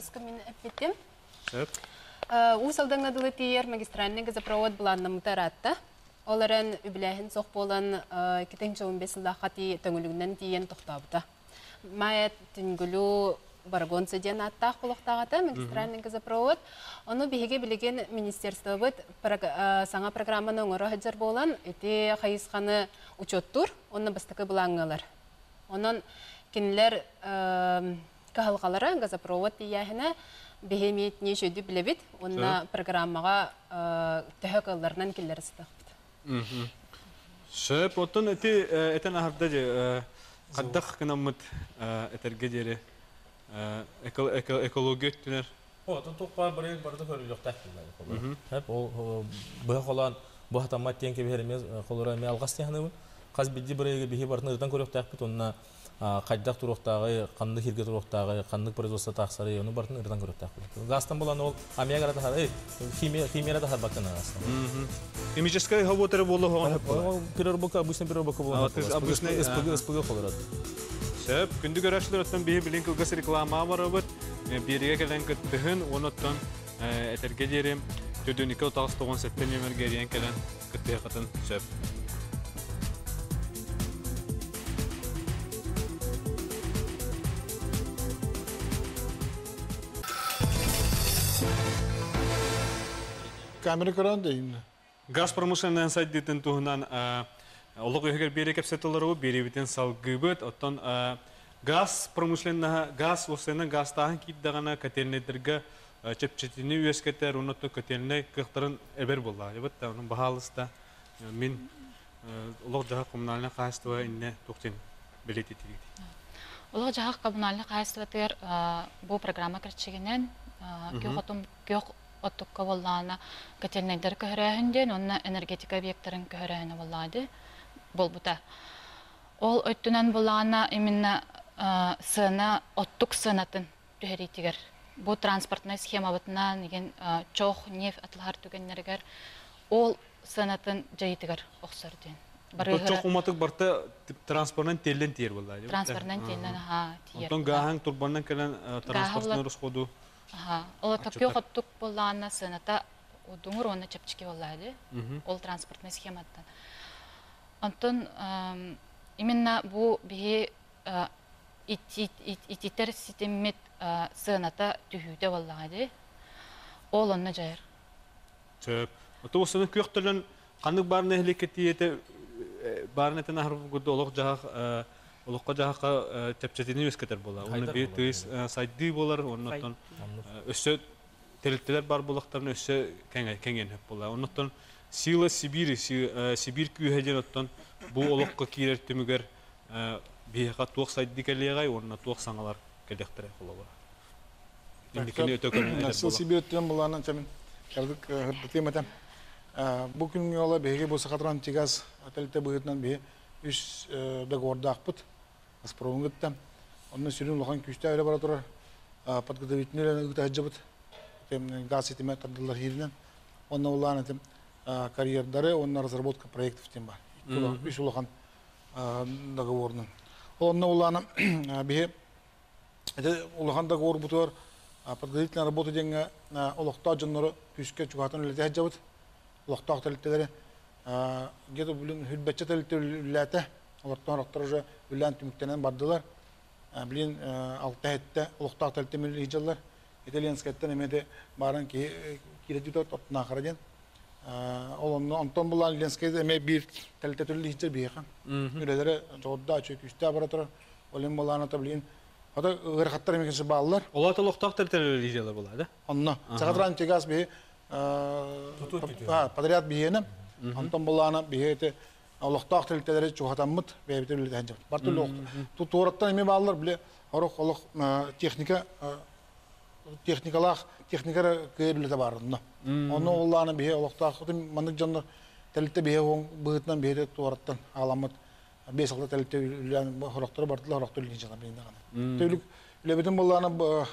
у салдаңнадылы тиер магистральный газопровод буланны мутаратта. Оларын үбіләхін соқ болан екі мың он бесінші қати төңілігінен дейін тоқтабыда. Майя түнгілі баргонсы ден аттақ болуқтағаты магистральный газопровод. Оны бейге білеген министерство бұд саңа программаны оңыры ғаджар болан өте қайысқаны учеттур, оны бастықы бұлаңғалар. Онын кенілер қағылғалары газопровод дейяхіне беймет не жөді білебет, оны программаға түхі қыларынан келер ұстық. Шөп, оттон эти этен ахарда же каддах кынаммыт этерге дере экология түнер. О, тон тоқпар бір барды көрілік тәкілді. Хәп, ол бұға қолан бұға тамат тен кеберемез қолыра ме алғас тәхінімін. Қаз бидді бір бігі бартын ұрдан көрілік тәкілді, онына қайдақ тұрықтағы, қандық ерге тұрықтағы, қандық производство тақсары, оны бартын ұрдан көрілік тәкілді. Гастан болан ол амияға ратахар, химия ратахар бақтан ағастан. Химическая работа болу. Переработка, обычная переработка была. Обычная СПГ холодат. Сөп, күнді көрәшілер оттан бейі білін кілгіс реклама бар өбіт. Береге кәлін күттіхін, оны оттан әтерге дерем төдін екі отағыз тоғын сәттен емерге ерен кәлін күттіге қытын сөп. камера көрөн дейин. Газ промышленный сайдытын туһунан олог өгөр бере кепсетолору беребитен салгыбыт оттон газ промышленный газ усена газтаһын киддагана котельныйдерге чепчетини үескетер унуту котельный кыктырын эбер булла. Ебетте унун баһалыста мин олог жаһа коммунальный хозяйство инне туктин билети тиги. Олог жаһа коммунальный хозяйствотер бу программа кирчигинен кёхотум кёх оттукка боллана котельныйдер көһөрөһүнден онна энергетика объекттарын көһөрөһүнө боллады болбута. Ол өттүнөн боллана именно сына оттук сынатын төһөритигер. Бу транспортный схема бутынан деген чох нефть атлар түгеннергер ол сынатын жайытыгер оксорден. Чох уматык барта транспортнан телден тиер боллады. Транспортнан телден ха тиер. Онтон гаһаң турбаннан келен транспортный расходу. Ага, ол такё хоттук боллана сыната удумур оны чепчики боллады. Ол транспортный схематтан. Онтон именно бу бие ититер системет сыната түһүдө боллады. Ол онна жайыр. Чөп. Ото осыны көктөлөн кандык барны элекетиете барнетен ахрып гүдө олог жаах олокка жаакка чепчетини өскетер бола. Оны бир тыйс сайды болар, оннотон өссө телеттелер бар болактарын өссө кеңген хөп бола. Оннотон Сила Сибири, Сибир күйһәден оттон бу олокка кирер түмүгер бияка туак сайды келегай, онна туак саңалар келектере болобу. Индикени өтөкөн Сила Сибирден булганын чамин келдик хырдытыматам. Бу күнгө ола беге бу сахатран тигаз ателте быытнан бе үс договордакпыт. Аспровунгыттам. Онны сүрүн улахан күстө эле бара турар. Подготовительный гытажыбыт. Тем газ этиме тардылар хиринен. Онны улан этим карьердары, онна разработка проектов тем бар. Үс улахан договорнын. Онны улан бе эте улахан договор бутур подготовительная работа деньга улахта жоннору күскө чугатын эле тажыбыт. Улахта актелтелери где-то блин хүлбәтче телтелләте олардан рактар уже үлән түмүктенен бардылар. Блин алты хәттә улахта телтемел иҗаллар. Итальянскәттән эмеде барын ки киретүтә тотна хараден. Олонны антон булган итальянскәдә эме бир телтетүле иҗал бияхан. Үләләре жодда чөкүстә бара тора. Олен булган ата блин ата гырхаттар эмекенче баллар. Олар улахта телтеле иҗалы була да. Онна. Сагатран тегас бе подряд биенем. Антон булган биете Аллахтах телтелери чухатаммыт бебителе ханжап. Бартыл лох. Ту тураттан эме баллар биле орох олох техника техникалах техникара кебилете барында. Оны улланы бие Аллахтах мандык жандар телте бие он быытнан бие тураттан аламыт беш алты телте үлән хорохтор бартыл хорохтор линжага биндаган. Төлүк лебетен булланы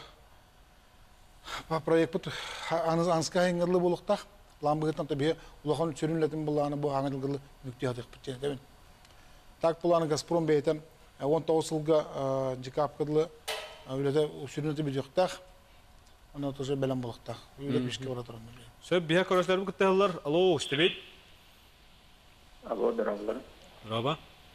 по проект аныз анска эңгерле булуктах ламбыгытан табе улахан сүрүнлетин буланы бу аңгылгылы нүктеядык битен. Так буланы Газпром бейтем он тогуз жылга декабрьдө үледе сүрүнлетин бижоктах. Аны тоже белем булуктах. Үле бишке бара турган. Сөп бия көрөшлөр бу кеттелер. Алло, истебет. Алло, дорогой. Раба.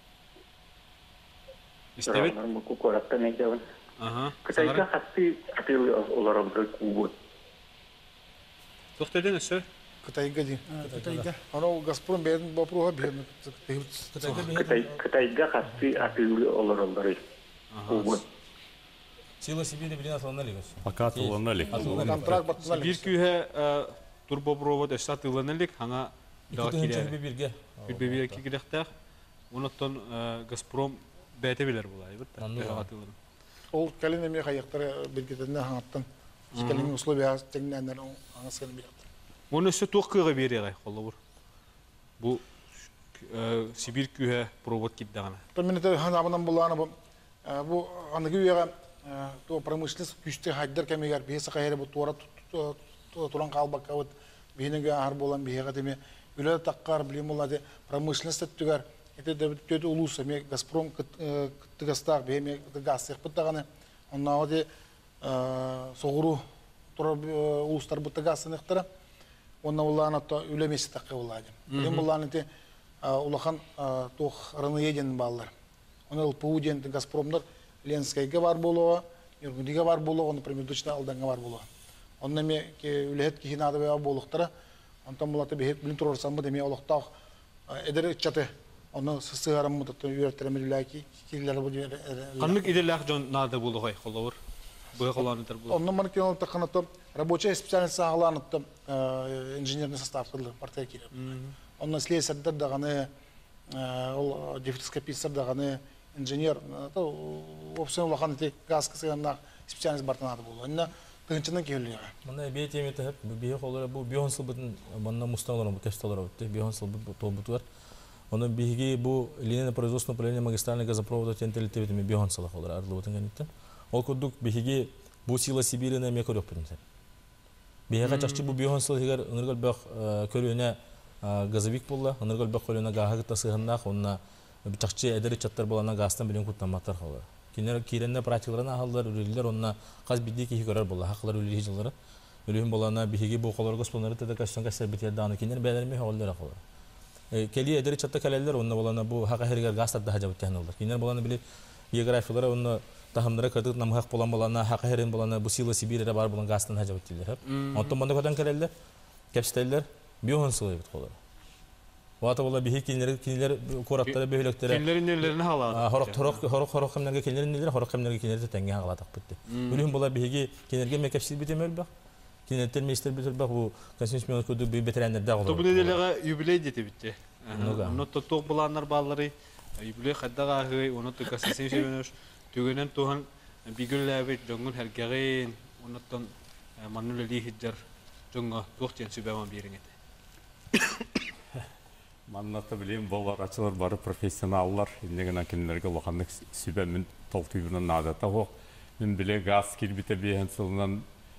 Истебет. Мы кукоракта не делаем. Ага. Кытайга хатты атылы оларым бир кубут. Тоқтеден өсө? Кытайга ди. Кытайга. Аны Газпром бейтем бапруга бейтем. Кытайга хатты атылы оларым бир кубут. Сила Сибири билен атыланали гос. Пока атыланали. Контракт батнали. Бир күйе турбопровод эстатыланалик хана да кире. Бирге. Бирге кирехтах. Онотон Газпром бейте билер булай бит. Атылан. Ол калин эме хаяктар биргеден хаңаттан. Калин условия теңнәннәр аңасын бирет. Оны өсө туққыға берегай қолы бұр. Бұл Сибир күйе провод киддағана. Томинете ханабынан бұланы бұл. Бұл аны күйеға промышленность күшті хайдар кәмегер бейесі қайыры бұл туара туран қалбаққа бұд. Бейінеге ағыр болан бейеға деме. Үлі таққар білем олады промышленность түгер. Эти төті улусы, ме Газпром кыттығастақ бейме газ серпіттағаны. Онна оде соғыру улустар бұтты газ сынықтыра. Онна уланы үлемесі таққы болады. Үлем уланы те улахан тоқ раны еден балылар. Оны ЛПУ ден Газпромдар Ленскайға бар болуға, Юргудиға бар болуға, оны примердочна алданға бар болуға. Онна ме үлет кейін ады бәй болуқтара, Онтан булаты бехет билин турорсан бу деме олоктак эдер чаты оны сысыгарам мутаты үйөртеремелләки киллер бу. Каннык иделләк жон нада булды гай холовыр. Бу холланытыр булды. Онны мен кенел такынытым рабочая специальность сагаланыттым инженерный состав кылды партия киреп. Онны слесарьдер даганы ол дефектоскопистер даганы инженер то опцион улахан те газ кысыганна специальность бартанады болду. Онна тынчынан келген. Мына бе темети бу бе холора бу бионсыл бутун манна мустаналар бу кесталар бутты бионсыл бу тобутуар. Оны биги бу линейное производство управления магистрального газопровода тентелитети бионсыл холора арлы бутун ганитте. Ол кодук биги бу сила Сибирина мекорок бутун. Бига чакчы бу бионсыл хигер ыныргал бак көрүнө газовик болла, ыныргал бак көрүнө гага тасыгыннак онна чакчы эдери чаттар болана гастан билен куттаматтар холора. Кинер киренне практикаларына халлар үрелер онна каз бидди ки көрөр болла хаклар үрелер жыллары үрелен болана биги бу колор госпонлары да каштан кастар битер даны кинер бәлерме холлар холлар. Кели эдери чатта калелер онна болана бу хака хергер гастар да хажабыт тәһнәләр. Кинер болана биле географиялары онна тахамдара кырдык намхак болан болана хака херен болана бу сила Сибирьдә бар булган гастан хажабыт диләр. Онтон монда кадан калелер кепстеллер бионсыл бит холлар. Вата бола бихи кинер кинер кораттары бөһөлөктөрө. Кинлерин нерлерин халаа. Хорок хорок хорок хорок кемнерге кинерин нерлер хорок кемнерге кинерде теңге халаа так битти. Үлүм бола бихиги кинерге мекепсиз битемел бак. Кинертер мистер битер бак бу консенсус коду бу ветеринарда голор. Тобу неделеге юбилей дете битти. Уну тоттук буланнар баллары юбилей хаддага гый, уну консенсус жөнөш түгөнөн туган бигүлләбит жоңгун хергеген, унуттан маннули хиджар жоңго туктен сүбәман бериңете. Манната билем болар ачылар бары профессионаллар инеген акинлерге лоханнык сүбәмен толтуйбунан надата хок мен биле газ кирбите бehen сылынан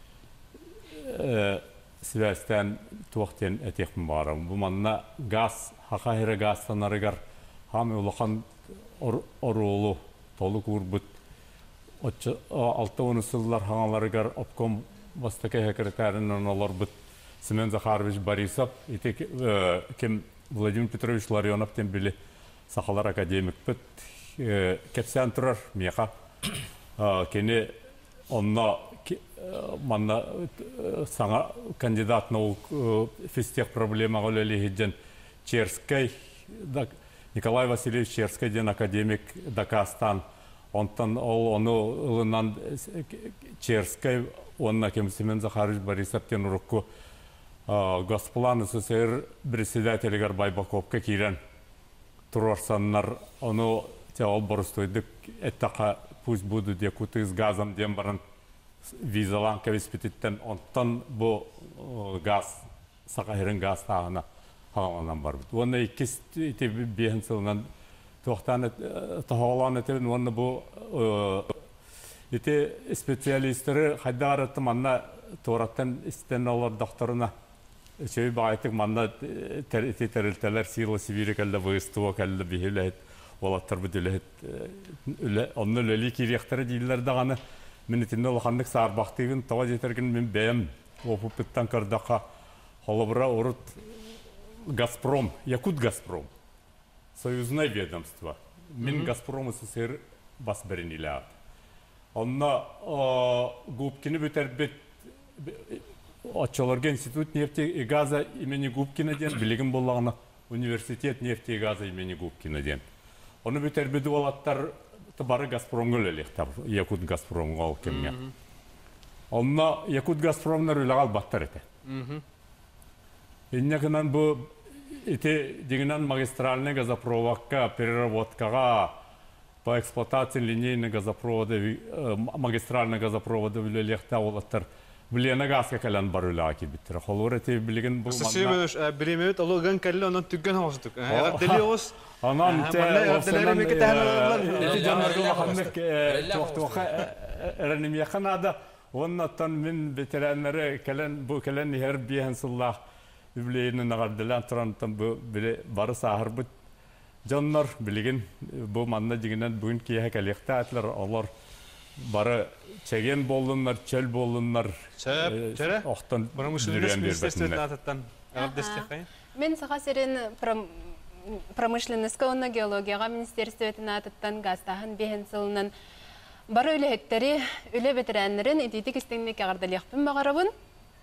э сибәстән туктен этехм барам. Бу манна газ хакайра газтанарыгар хам лохан орулу толук урбут алты он сыллар хаңаларыгар обком бастака секретарынан олар бут Семен Захарович Борисов итек кем Владимир Петрович Ларионов тем били сахалар академик бит кепсән турар меха кене онна манна саңа кандидат на физтех проблема голели хиджен Черской Николай Васильевич Черской ден академик Дакастан онтан ол ону ылынан Черской онна кем Семен Захарович Борисов тен урукку Госплан СССР председатель Байбаковка кирен турорсаннар оно тял борстойдык этака пусть будут якуты с газом дембаран визалан кависпититтен онтан бу газ сакайрын газ тагына хаганан бар. Оны икис ите бехенсылнан тохтаны тохоланы тен оны бу ите специалисттері хайдараты манна тораттан истенолар докторына Şöyle bağırtık manna terülteler Sila Sibir'e kelle bağıstıva kelle bihillet olatlar bu dülhet onun öyle kiriyakları değiller dağını minitinde olakanlık sağır baktığın tava yeterken min beyem opupittan kardaka halabra orut Газпром Якут Газпром союзное ведомство min Газпром СССР бас беренилят онна губкини бетербет Отчаларга институт нефти и газа имени Губкина ден, билигин боллагына университет нефти и газа имени Губкина ден. Оны битер биду алаттар бары Газпромга электар, Якут Газпромга ал кемге. Онна Якут Газпромнар уйлагал баттар эте. Иннекынан бу ите дегенан магистральный газопроводка, переработкага по эксплуатации линейного газопровода, магистрального газопровода электар алаттар. Билена газка калан барула ки битер. Холора те билген бу манна. Сесебеш биремет алган калле онан түггөн хостук. Ягар делиос. Анан те осенан эти жанарга ханнык токтока эреним якынада оннан мен ветераннары калан бу калан хер биен суллах билени нагардылан турантан бу биле бары сахар бут жаннар билген бу манна дигенен бүгүн кие калектатлар алар бары чеген болдундар, чел болдундар. Чеп, чере? Оқтан промышленность министерствотун ататтан агабдестек кайын. Мен саха серен промышленностька онна геологияга министерствотун ататтан газтахан бehen сылынан бары үлехеттери үле ветераннарын идитик истеңдек агардалыякпын багарабын.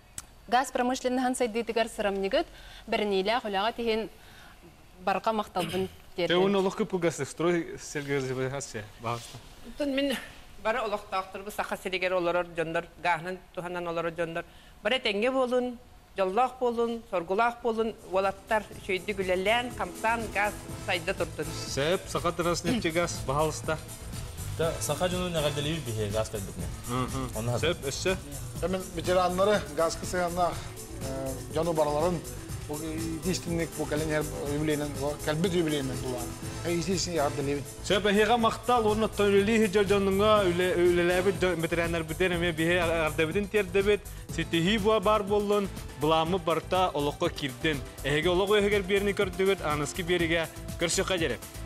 газ промышленныхан сайдыдыгар сырамнигыт бірнейлі құлаға теген барқа мақталбын Те дерден. он олох күп газ строй сельгазификация багыста. Тун мен бары олохтаактыр бу саха сиригер олорор жондор гахнан туханан олорор жондор бары теңге болун жоллах болун соргулах болун волаттар шөйдү күлелен камсан газ сайда турдун. Сеп сакат раснефть газ багалыста. Да саха жонун нагадели бихе газ кайдыкны. Мм. Сеп эссе. Hemen veteranları gaz kısayanlar canı baraların bu diştinlik bu gelen her übeleynen kalbet übeleynen bulan. Hey istesin yardım edin. Sep hega maktal onu töleli hicajonunga öyle öyleler veteranlar bitereme bihe ardabidin terdebet sitihi bu bar bollun bulamı barta olokko kirdin. Hege olokko heger birini kördügüt anaski biriga kırşıqa jerep.